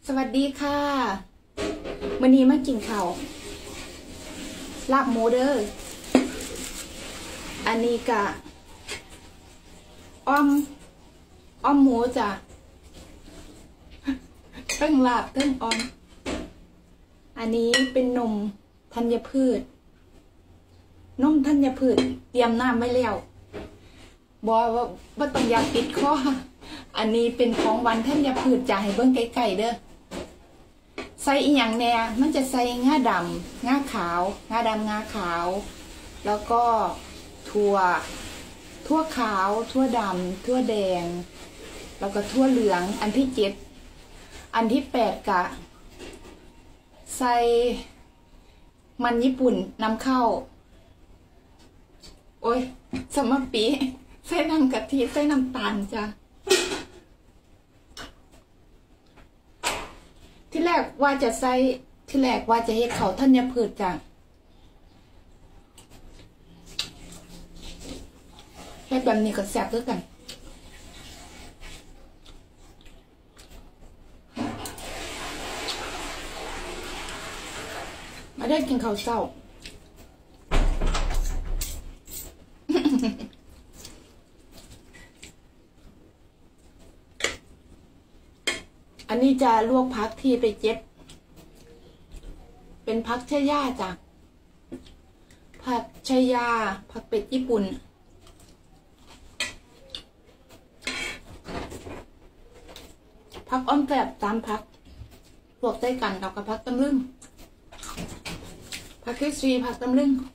สวัสดีค่ะวันนี้มากินข้าวลาบหมูเด้ออันนี้กะอ้อมหมูจ้ะตั้งลาบตั้งอ้อมอันนี้เป็นนมธัญพืชเตรียมน้ำไว้แล้วบอกว่าต้องอยากติดคออันนี้เป็นของวันธัญพืชจะให้เบิ้งไกลๆเด้อใส่อีหยังแน่มันจะใส่งาดำงาขาวงาดำงาขาวแล้วก็ถั่วขาวถั่วดำถั่วแดงแล้วก็ถั่วเหลืองอันที่7อันที่8กะใส่มันญี่ปุ่นนำเข้าโอ้ยสมปีใส่น้ำกะทิใส่น้ำตาลจ้ะที่แรกว่าจะเฮ็ดเขาธัญพืชจ้ะเฮ็ดแบบนี้ก็แซ่บด้วยกันมาได้กินข้าวเช้า อันนี้จะลวกผักที่ไปเจ็บเป็นผักชะย่าจ้ะผักชะย่าผักเป็ดญี่ปุ่นผักอ้อมแกลบ3ผักลวกใส่กันกับผักตำลึงผักกระเทียมผักตำลึง